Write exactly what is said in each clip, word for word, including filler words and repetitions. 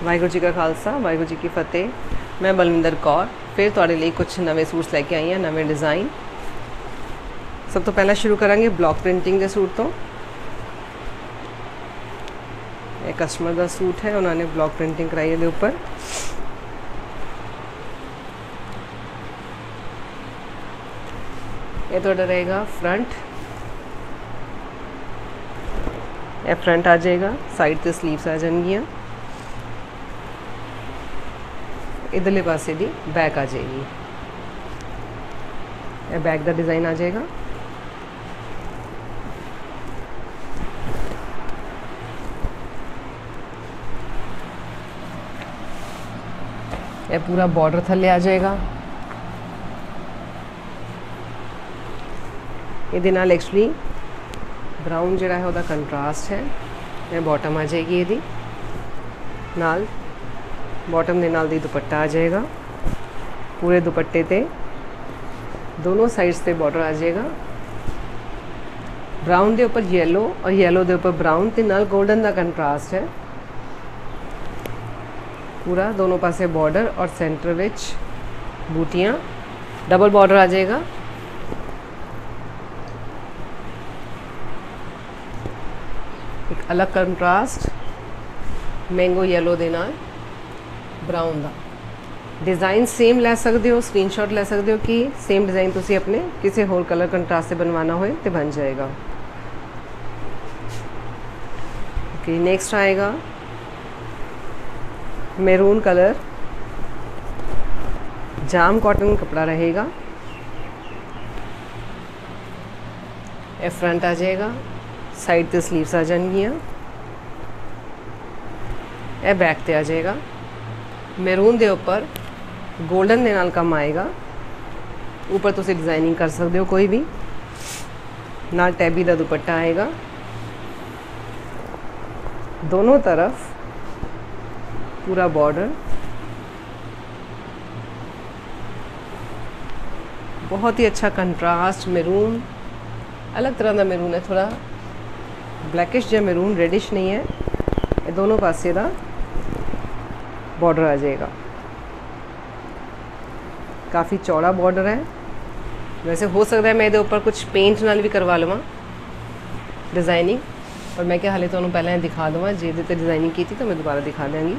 वाहिगुरू जी का खालसा वाहिगुरू जी की फतेह। मैं बलविंदर कौर फिर तुहाडे लिए कुछ नवे सूट्स लैके आई हाँ, नवे डिज़ाइन। सब तो पहला शुरू करांगे ब्लॉक प्रिंटिंग के सूट तो। ये कस्टमर का सूट है, उन्होंने ब्लॉक प्रिंटिंग कराई है ऊपर। ये थोड़ा रहेगा फ्रंट, ये फ्रंट आ जाएगा, साइड से स्लीव्स आ जाएंगियाँ। इधरले पासे दी बैक आ जाएगी, ये बैक का डिज़ाइन आ जाएगा। ये पूरा बॉर्डर थले आ जाएगा। ये नाल एक्चुअली ब्राउन जिहड़ा है उहदा कंट्रास्ट है। ये बॉटम आ जाएगी, ये नाल बॉटम दे नाल दी दुपट्टा आ जाएगा। पूरे दुपट्टे ते दोनों साइड्स ते बॉर्डर आ जाएगा। ब्राउन दे ऊपर येलो और येलो दे ऊपर ब्राउन ते नाल गोल्डन का कंट्रास्ट है। पूरा दोनों पासे बॉर्डर और सेंटर विच बूटियाँ, डबल बॉर्डर आ जाएगा। एक अलग कंट्रास्ट मैंगो येलो दे नाल ब्राउन का डिज़ाइन सेम लै सकते हो, स्क्रीनशॉट ले सकते हो कि सेम डिज़ाइन तुसी अपने किसी होर कलर कंट्रास्ट से बनवाना होए तो बन जाएगा। ओके, नेक्स्ट आएगा मैरून कलर, जाम कॉटन कपड़ा रहेगा। ये फ्रंट आ जाएगा, साइड ते स्लीव्स आ जाएंगियाँ। ये बैक ते आ जाएगा। मैरून दे ऊपर गोल्डन दे नाल कम आएगा। ऊपर तुसी डिज़ाइनिंग कर सकते हो कोई भी। नाल टैबी का दुपट्टा आएगा। दोनों तरफ पूरा बॉर्डर, बहुत ही अच्छा कंट्रास्ट मैरून, अलग तरह का मैरून है, थोड़ा ब्लैकिश जो मैरून, रेडिश नहीं है। ये दोनों पासे का बॉर्डर आ जाएगा। काफ़ी चौड़ा बॉर्डर है। वैसे हो सकता है मैं ये ऊपर कुछ पेंट नाल भी करवा लवां डिज़ाइनिंग, पर मैं क्या हाले तो पहले दिखा दूँगा। जे ते डिज़ाइनिंग की थी तो मैं दोबारा दिखा देंगी।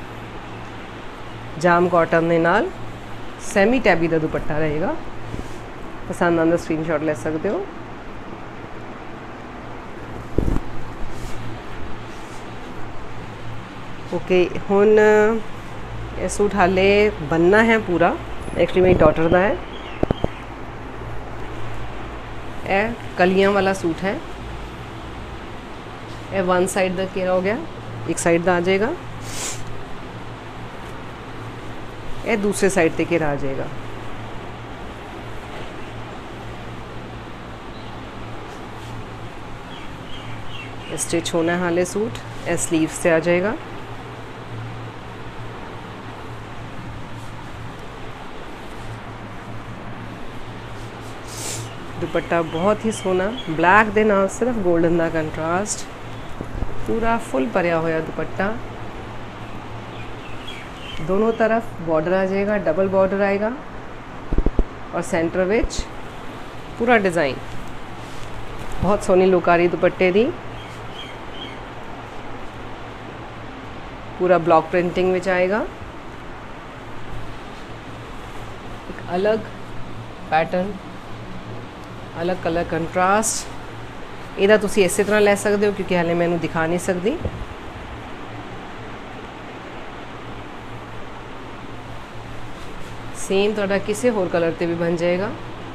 जाम कॉटन के नाल सैमी टैबी का दुपट्टा रहेगा। पसंद आंदा स्क्रीनशॉट ले सकते हो। ओके, हुन ये सूट हाले बनना है पूरा। एक्चुअली मेरी डॉटर का है। यह कलियां वाला सूट है। यह वन साइड का घेरा हो गया, एक साइड का आ जाएगा। यह दूसरे साइड ते घेरा आ जाएगा। स्टिच होना है हाले सूट। यह स्लीव से आ जाएगा। दुपट्टा बहुत ही सोना, ब्लैक दे नाल सिर्फ गोल्डन का कंट्रास्ट, पूरा फुल भरिया होया दुपट्टा। दोनों तरफ बॉर्डर आ जाएगा, डबल बॉर्डर आएगा और सेंटर विच पूरा डिज़ाइन। बहुत सोहनी लुक आ रही दुपट्टे दी। पूरा ब्लॉक प्रिंटिंग विच आएगा। एक अलग पैटर्न, अलग कलर कंट्रास्ट। इहदा तुसी इस तरह ले सकते हो क्योंकि हाले मैं इनू दिखा नहीं सकती। सेम थोड़ा किसी होर कलर ते भी बन जाएगा।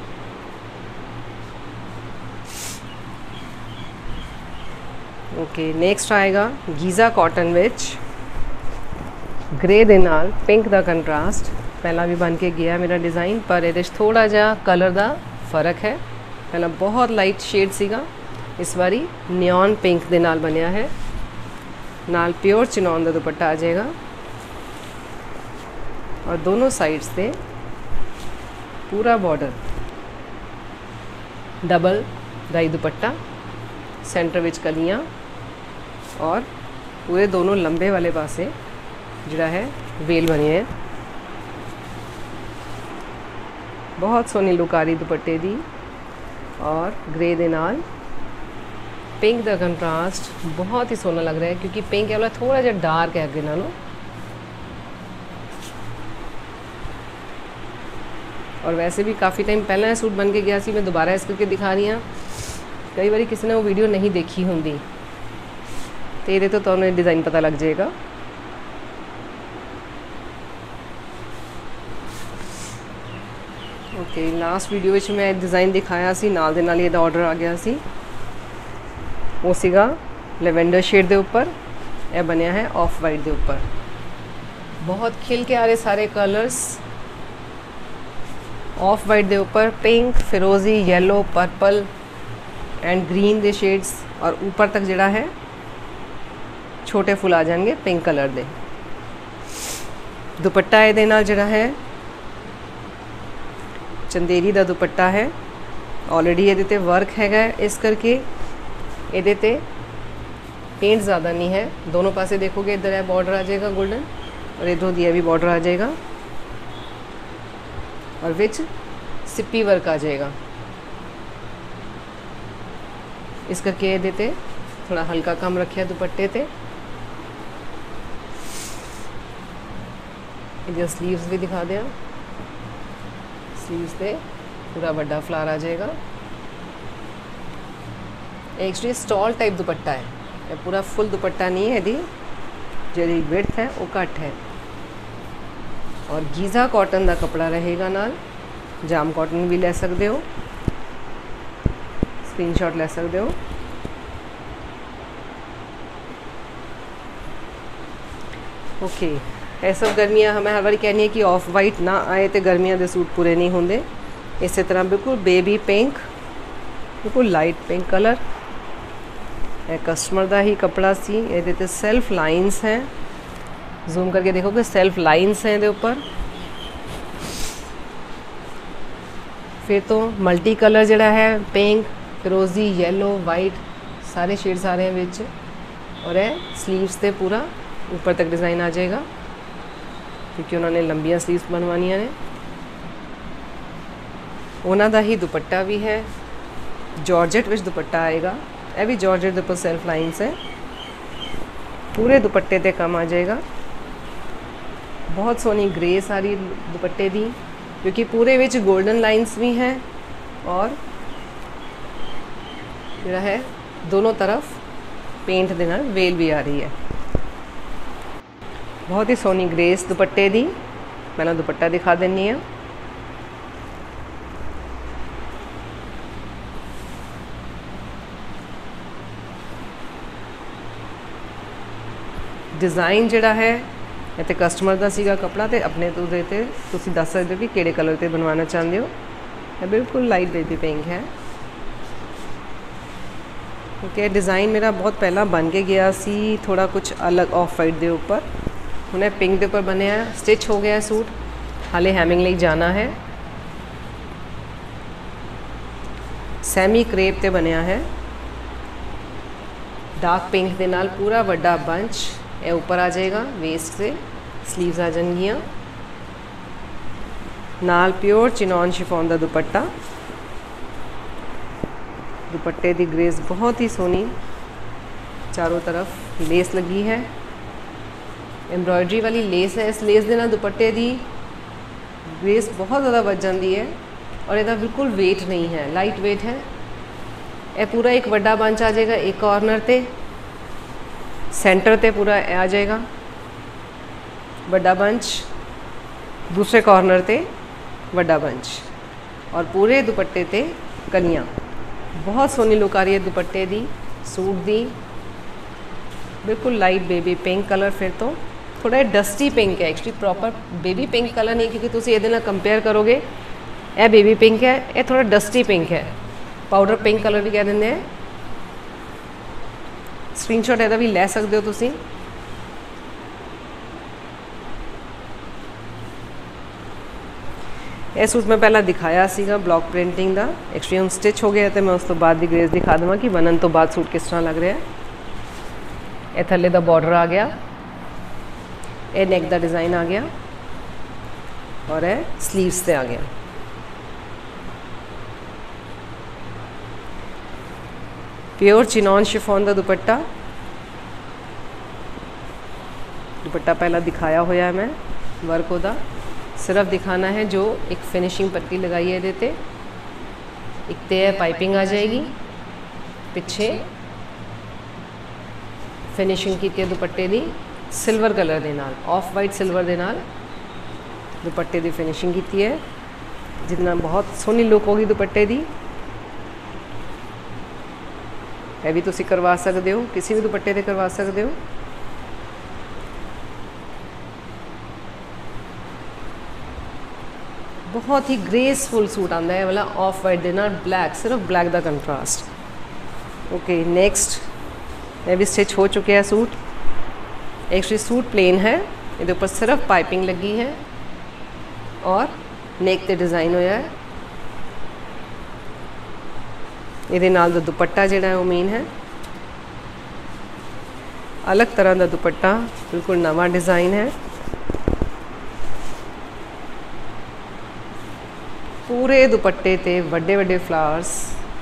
ओके, नेक्स्ट आएगा गीज़ा कॉटन विच ग्रे दे नाल पिंक का कंट्रास्ट। पहला भी बन के गया मेरा डिज़ाइन, पर ये थोड़ा जा कलर का फर्क है। पहला बहुत लाइट शेड सीगा, इस बारी नियॉन पिंक दे नाल बनया है। नाल प्योर चिनॉन का दुपट्टा आ जाएगा और दोनों साइड्स से पूरा बॉर्डर, डबल दाई दुपट्टा, सेंटर विच कलियाँ और पूरे दोनों लंबे वाले पासे ਜਿਹੜਾ ਹੈ ਵੇਲ ਬਣੀ ਹੈ। बहुत सोहनी लुक आ रही दुपट्टे दी और ग्रे दे नाल पिंक का कंट्रास्ट बहुत ही सोहना लग रहा है क्योंकि पिंक वाला थोड़ा जिहा डार्क है अगे नालों। और वैसे भी काफ़ी टाइम पहला सूट बन के गया सी, मैं दोबारा इस करके दिखा रही हाँ। कई बार किसी ने वो वीडियो नहीं देखी होंगी तो ये तो तुम्हें डिज़ाइन पता लग जाएगा। ओके okay, लास्ट वीडियो में मैं डिज़ाइन दिखाया सी, नाल दे नाल इहदा ऑर्डर आ गया सी। वो सीगा लैवेंडर शेड दे उपर, यह बनया है ऑफ वाइट दे उपर। बहुत खिल के आ रहे सारे कलर्स। ऑफ वाइट दे उपर पिंक, फिरोजी, येलो, पर्पल एंड ग्रीन दे शेड्स और ऊपर तक जिहड़ा है छोटे फुल आ जाएंगे पिंक कलर दे। दुपट्टा इहदे नाल जिहड़ा है चंदेरी दा दुपट्टा है। ऑलरेडी ये ते वर्क हैगा, इस करके ये ते पेंट ज़्यादा नहीं है। दोनों पासे देखोगे इधर है बॉर्डर आ जाएगा गोल्डन और इधरों दिया भी बॉर्डर आ जाएगा और विच सिप्पी वर्क आ जाएगा। इस करके ये ते थोड़ा हल्का कम रखा दुपट्टे ते। इधर स्लीव्स भी दिखा दिया, स्लीव्स पे पूरा बड़ा फ्लावर आ जाएगा। एक्चुअली स्टॉल टाइप दुपट्टा है, ये पूरा फुल दुपट्टा नहीं है, यदि जी विड्थ है वो घट है। और गीज़ा कॉटन का कपड़ा रहेगा नाल, जाम कॉटन भी ले सकते हो, स्क्रीनशॉट ले सकते हो। Okay okay. ये सब गर्मियाँ हमें हर बार कहनी है कि ऑफ वाइट ना आए तो गर्मियाँ के सूट पूरे नहीं होंगे। इस तरह बिल्कुल बेबी पिंक, बिल्कुल लाइट पिंक कलर, ये कस्टमर का ही कपड़ा सी। ये ते सेल्फ लाइन्स हैं, जूम करके देखोगे सेल्फ लाइन्स हैं ये ऊपर। फिर तो मल्टी कलर जड़ा है पिंक, फिरोजी, येलो, वाइट सारे शेड्स आ रहे हैं विच। और ये स्लीव्स पे पूरा ऊपर तक डिज़ाइन आ जाएगा क्योंकि उन्होंने लंबियां स्लीव्स बनवानिया ने। उन्हों का ही दुपट्टा भी है, जॉर्जेट विच दुपट्टा आएगा। यह भी जॉर्जेट के ऊपर सेल्फ लाइन्स है, पूरे दुपट्टे ते कम आ जाएगा। बहुत सोहनी ग्रे सारी दुपट्टे दी क्योंकि पूरे विच गोल्डन लाइन्स भी हैं और जिहड़ा है दोनों तरफ पेंट दे नाल वेल भी आ रही है। बहुत ही सोहनी ग्रेस दुपट्टे दी। मैं दुपट्टा दिखा देनी है। डिज़ाइन जिहड़ा है ये तो कस्टमर का सीगा कपड़ा, तो अपने तो देते तुसी दस सकते हो कि किहड़े कलर ते बनवाना चाहते हो। ये बिल्कुल लाइट बेबी पिंक है क्योंकि डिज़ाइन मेरा बहुत पहला बन के गया सी, थोड़ा कुछ अलग ऑफ वाइट के ऊपर। उन्हें पिंक के ऊपर बनया, स्टिच हो गया सूट, हाले हैमिंग लिए जाना है। सैमी क्रेप ते बनया है, डार्क पिंक के नाल पूरा बड़ा बंच ये ऊपर आ जाएगा। वेस्ट से स्लीव्स आ जाएंगियाँ, नाल प्योर चिनॉन शिफॉन का दुपट्टा। दुपट्टे की ग्रेस बहुत ही सोहनी, चारों तरफ लेस लगी है, एम्ब्रॉयडरी वाली लेस है। इस लेस के नाल दुपट्टे की ग्रेस बहुत ज़्यादा बच जाती है और इसका बिल्कुल वेट नहीं है, लाइट वेट है। यह पूरा एक बड़ा बंच आ जाएगा, एक कॉर्नर ते सेंटर ते पूरा आ जाएगा बड़ा बंच, दूसरे कॉर्नर ते बड़ा बंच और पूरे दुपट्टे ते कलियाँ। बहुत सोहनी लुक आ रही है दुपट्टे दी, सूट दी। बिल्कुल लाइट बेबी पिंक कलर, फिर तो थोड़ा डस्टी पिंक है। Actually proper baby pink colour नहीं क्योंकि तुम ये कंपेयर करोगे, यह बेबी पिंक है, यह थोड़ा डस्टी पिंक है, पाउडर पिंक कलर भी कह देंगे हैं। स्क्रीनशॉट ਇਹਦਾ भी ले सकते हो तुसी। यह सूट मैं पहला दिखाया सीगा ब्लॉक प्रिंटिंग का, एक्चुअली हम स्टिच हो गया तो मैं उस तो बाद की ग्रेस दिखा देवां कि बनन तो बाद सूट किस तरह लग रहा है। यह थल्ले दा बॉर्डर आ गया, ये नैक का डिज़ाइन आ गया और ये स्लीव्स से आ गया। प्योर चिनॉन शिफॉन का दुपट्टा, दुपट्टा पहला दिखाया होया है मैं वर्क ओदा, सिर्फ दिखाना है जो एक फिनिशिंग पट्टी लगाई है देते, एक ते पाइपिंग आ जाएगी, पिछे फिनिशिंग की दुपट्टे दी सिल्वर कलर दे नाल, ऑफ वाइट सिल्वर दे नाल दुपट्टे दी फिनिशिंग की है, जितना बहुत सोहनी लुक होगी दुपट्टे दी। यह भी तुसी करवा सकते हो, किसी भी दुपट्टे ते करवा सकते हो। बहुत ही ग्रेसफुल सूट आता है वाला ऑफ वाइट दे नाल ब्लैक, सिर्फ ब्लैक का कंट्रास्ट। ओके नेक्स्ट, यह भी स्टिच हो चुके हैं सूट। एक्चुअली सूट प्लेन है, ये ऊपर सिर्फ पाइपिंग लगी है और नेक ते डिज़ाइन होया है। ये नाल दा दुपट्टा जिहड़ा है वो मेन है, अलग तरह का दुपट्टा, बिल्कुल नवा डिज़ाइन है। पूरे दुपट्टे ते वड्डे वड्डे फ्लावर्स,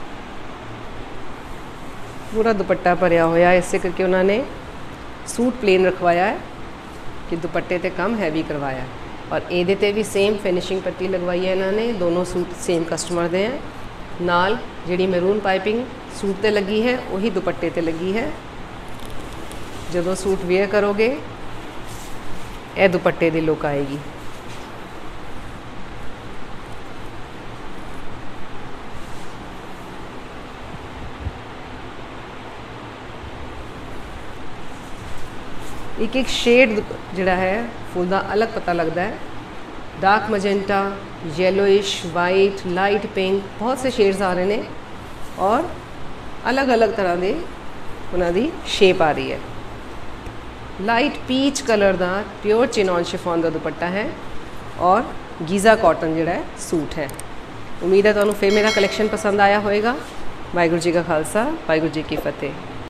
पूरा दुपट्टा भरिया होया, इसे करके उन्होंने सूट प्लेन रखवाया है कि दुपट्टे ते कम हैवी करवाया है। और ये ते भी सेम फिनिशिंग पट्टी लगवाई है इन्होंने, दोनों सूट सेम कस्टमर दे हैं। नाल जिहड़ी मैरून पाइपिंग सूट ते लगी है वही दुपट्टे ते लगी है। जदों सूट वेयर करोगे ये दुपट्टे दी लुक आएगी। एक एक शेड जिहड़ा है फुल दा अलग पता लगता है, dark magenta, yellowish, white, light pink, बहुत से शेड्स आ रहे हैं और अलग अलग तरह के उन्होंने शेप आ रही है। लाइट पीच कलर का प्योर चिनॉन शिफॉन का दुपट्टा है और गीज़ा कॉटन जिहड़ा है सूट है। उम्मीद है तुहानू फिर मेरा कलैक्शन पसंद आया होएगा। वाहिगुरू जी का खालसा, वाहिगुरू जी की फतेह।